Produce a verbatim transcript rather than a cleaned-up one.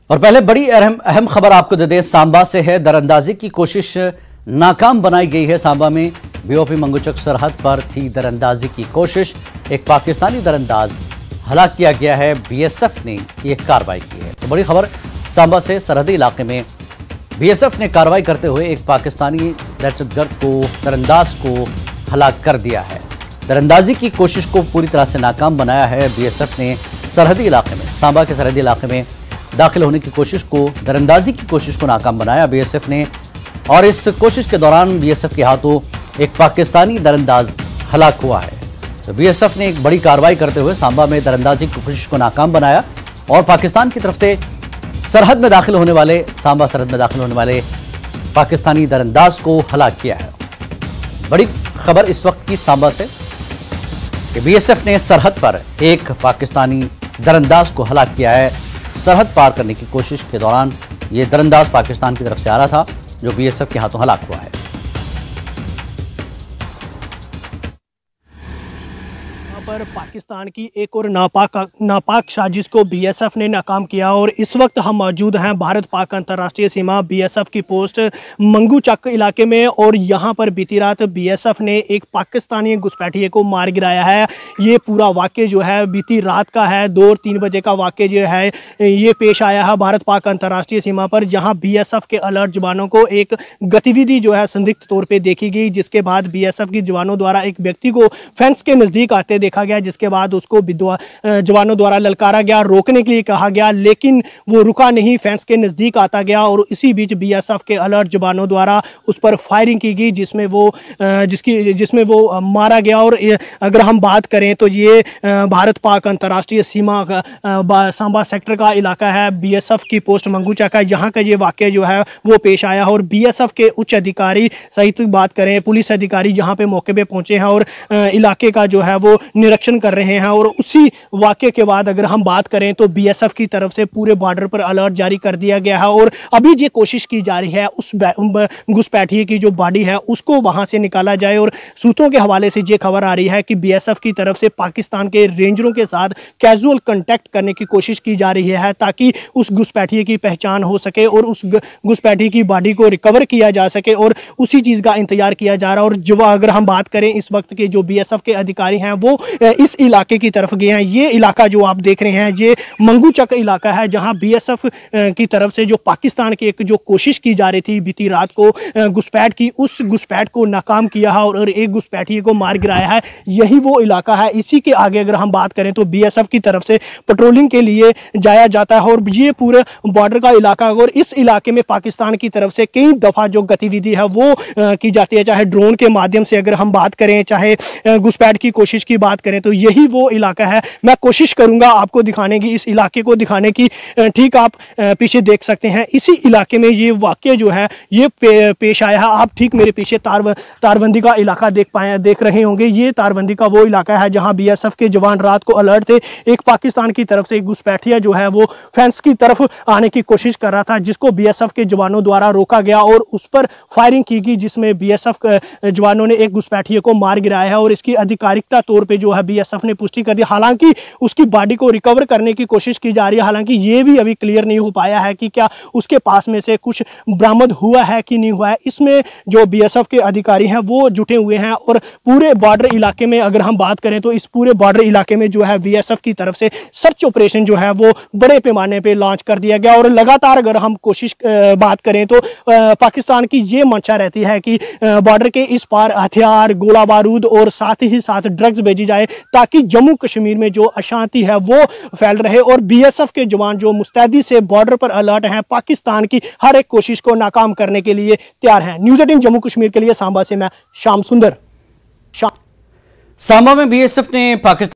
और पहले बड़ी अहम अहम खबर आपको दे दें, सांबा से है। दरअंदाजी की कोशिश नाकाम बनाई गई है। सांबा में बीओपी मंगूचक सरहद पर थी दरअंदाजी की कोशिश। एक पाकिस्तानी दरअंदाज हलाक किया गया है। बीएसएफ ने यह कार्रवाई की है। तो बड़ी खबर सांबा से, सरहदी इलाके में बीएसएफ ने कार्रवाई करते हुए एक पाकिस्तानी दहशतगर्द को, दरअंदाज को हलाक कर दिया है। दरअंदाजी की कोशिश को पूरी तरह से नाकाम बनाया है बीएसएफ ने। सरहदी इलाके में, सांबा के सरहदी इलाके में दाखिल होने की कोशिश को, दरअंदाजी की कोशिश को नाकाम बनाया बीएसएफ ने। और इस कोशिश के दौरान बीएसएफ के हाथों एक पाकिस्तानी दरअंदाज हलाक हुआ है। तो बीएसएफ ने एक बड़ी कार्रवाई करते हुए सांबा में दरअंदाजी की कोशिश को नाकाम बनाया और पाकिस्तान की तरफ से सरहद में दाखिल होने वाले, सांबा सरहद में दाखिल होने वाले पाकिस्तानी दरअंदाज को हलाक किया है। बड़ी खबर इस वक्त की सांबा से कि बीएसएफ ने सरहद पर एक पाकिस्तानी दरअंदाज को हलाक किया है। सरहद पार करने की कोशिश के दौरान यह दरअंदाज पाकिस्तान की तरफ से आ रहा था, जो बीएसएफ के हाथों हलाक हुआ है। पर पाकिस्तान की एक और नापाक नापाक साजिश को बीएसएफ ने नाकाम किया। और इस वक्त हम मौजूद हैं भारत पाक अंतर्राष्ट्रीय सीमा बीएसएफ की पोस्ट मंगूचक इलाके में। और यहां पर बीती रात बीएसएफ ने एक पाकिस्तानी घुसपैठिए को मार गिराया है। ये पूरा वाक़या जो है बीती रात का है। दो और तीन बजे का वाक़या जो है ये पेश आया है भारत पाक अंतर्राष्ट्रीय सीमा पर, जहां बीएसएफ के अलर्ट जवानों को एक गतिविधि जो है संदिग्ध तौर पर देखी गई। जिसके बाद बीएसएफ के जवानों द्वारा एक व्यक्ति को फेंस के नज़दीक आते देखा गया, जिसके बाद उसको जवानों द्वारा ललकारा गया, रोकने के लिए कहा गया, लेकिन वो रुका नहीं, फेंस के नज़दीक आता गया। और इसी बीच बीएसएफ के अलर्ट जवानों द्वारा उस पर फायरिंग की गई, जिसमें वो जिसकी जिसमें वो मारा गया। और अगर हम बात करें तो ये भारत पाक अंतर्राष्ट्रीय सीमा का सांबा सेक्टर का इलाका है, बीएसएफ की पोस्ट मंगूचक है, यहाँ का ये वाक़या जो है वो पेश आया। और बीएसएफ के उच्च अधिकारी सहित बात करें, पुलिस अधिकारी यहाँ पे मौके पे पहुंचे हैं और इलाके का जो है वो निरीक्षण कर रहे हैं। और उसी वाक़े के बाद अगर हम बात करें तो बीएसएफ की तरफ से पूरे बॉर्डर पर अलर्ट जारी कर दिया गया है। और अभी ये कोशिश की जा रही है उस घुसपैठिए की जो बॉडी है उसको वहां से निकाला जाए। और सूत्रों के हवाले से ये खबर आ रही है कि बीएसएफ की तरफ से पाकिस्तान के रेंजरों के साथ कैजुअल कांटेक्ट करने की कोशिश की जा रही है, ताकि उस घुसपैठिए की पहचान हो सके और उस घुसपैठिए की बॉडी को रिकवर किया जा सके। और उसी चीज़ का इंतजार किया जा रहा है। और जो अगर हम बात करें इस वक्त के जो बीएसएफ के अधिकारी हैं वो इस इलाके की तरफ गए हैं। ये इलाका जो आप देख रहे हैं ये मंगूचक इलाका है, जहां बीएसएफ की तरफ से जो पाकिस्तान की एक जो कोशिश की जा रही थी बीती रात को घुसपैठ की, उस घुसपैठ को नाकाम किया है और एक घुसपैठिए को मार गिराया है। यही वो इलाका है। इसी के आगे अगर हम बात करें तो बीएसएफ की तरफ से पेट्रोलिंग के लिए जाया जाता है। और ये पूरे बॉर्डर का इलाका, और इस इलाके में पाकिस्तान की तरफ से कई दफ़ा जो गतिविधि है वो की जाती है, चाहे ड्रोन के माध्यम से अगर हम बात करें, चाहे घुसपैठ की कोशिश की बात करें, तो यही वो इलाका है। मैं कोशिश करूंगा आपको दिखाने की, इस इलाके को दिखाने की। ठीक आप पीछे देख सकते हैं, इसी इलाके में ये वाक़या जो है ये पे, पेश आया है। आप ठीक मेरे पीछे तार तारबंदी का इलाका देख पाए देख रहे होंगे। ये तारबंदी का वो इलाका है जहां बीएसएफ के जवान रात को अलर्ट थे। एक पाकिस्तान की तरफ से एक घुसपैठिया जो है वो फेंस की तरफ आने की कोशिश कर रहा था, जिसको बीएसएफ के जवानों द्वारा रोका गया और उस पर फायरिंग की गई, जिसमें बीएसएफ जवानों ने एक घुसपैठिए को मार गिराया है। और इसकी आधिकारिकता तौर पर जो है बीएसएफ ने पुष्टि कर दी। हालांकि उसकी बॉडी को रिकवर करने की कोशिश की जा रही है। हालांकि ये भी अभी क्लियर नहीं हो पाया है कि क्या उसके पास में से कुछ बरामद हुआ है कि नहीं हुआ है। इसमें जो बीएसएफ के अधिकारी हैं वो जुटे हुए हैं। और पूरे बॉर्डर इलाके में अगर हम बात करें तो इस पूरे बॉर्डर इलाके में जो है बीएसएफ की तरफ से सर्च ऑपरेशन जो है वो बड़े पैमाने पर लॉन्च कर दिया गया। और लगातार अगर हम कोशिश बात करें तो पाकिस्तान की ये मंशा रहती है कि बॉर्डर के इस पार हथियार, गोला बारूद और साथ ही साथ ड्रग्स भेजी जाए, ताकि जम्मू कश्मीर में जो अशांति है वो फैल रहे। और बीएसएफ के जवान जो मुस्तैदी से बॉर्डर पर अलर्ट हैं, पाकिस्तान की हर एक कोशिश को नाकाम करने के लिए तैयार हैं। न्यूज़ एटीन जम्मू कश्मीर के लिए सांबा से मैं श्याम सुंदर। सांबा में बीएसएफ ने पाकिस्तान